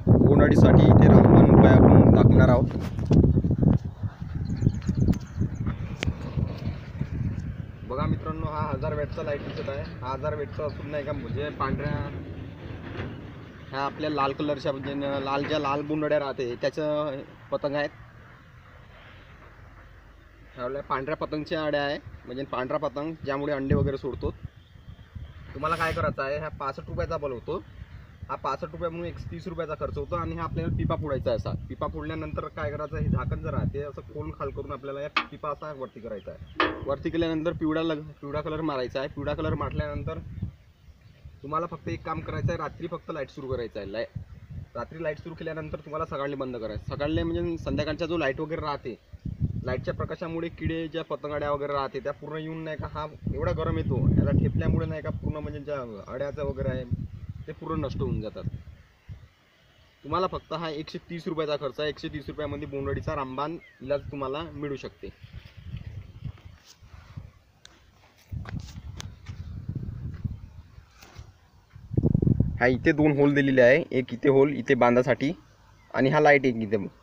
बोंडअळीसाठी इथे रामबाण उपाय आपण दाखवणार आहोत। बघा मित्रांनो, हा 1000 वॅटचा लाईट दिसत आहे। हा 1000 वॅटचा असून नाही का म्हणजे पांढऱ्या ह्या आपल्या लाल कलरच्या म्हणजे लाल बोंडअळ्या राहते त्याचं पतंग आहेत। ह्या पांढऱ्या पतंगच्या अड्या आहे, म्हणजे पांढरा पतंग ज्यामुळे अंडे वगैरे सोडतो। तुम्हाला काय करायचं आहे, हा 65 रुपयाचा बल्ब होतो। हा 65 रुपयामधून 130 रुपयाचा खर्च होतो आणि हा आपल्याला पिपा फोडायचा आहे। असा पिपा फोडल्यानंतर काय करायचं, हे झाकण जर राहते असं खोल खाल करून आपल्याला या पिपा असा वरती करायचा आहे। वरती केल्यानंतर पिवळा कलर मारायचा आहे। पिवळा कलर मारल्यानंतर तुम्हाला फक्त एक काम करायचं आहे, रात्री फक्त लाईट सुरू करायचं आहे। रात्री लाईट सुरू केल्यानंतर तुम्हाला सकाळी बंद करायचं। सकाळी म्हणजे संध्याकाळचा जो लाईट वगैरे राहते, लाईटच्या प्रकाशामुळे किडे ज्या पतंगाड्या वगैरे राहते त्या पूर्ण येऊन नाही का हा एवढा गरम येतो, याला ठेपल्यामुळे नाही का पूर्ण म्हणजे ज्या अड्याचं वगैरे आहे ते पूर्ण नष्ट होऊन जातात। तुम्हाला फक्त हा 130 रुपयाचा खर्च आहे। 130 रुपयामध्ये बोंडअळीचा रामबाण इलाज तुम्हाला मिळू शकते। हा इथे 2 होल दिलेले आहे, एक इथे होल इथे बांधासाठी आणि हा लाईट एक इथे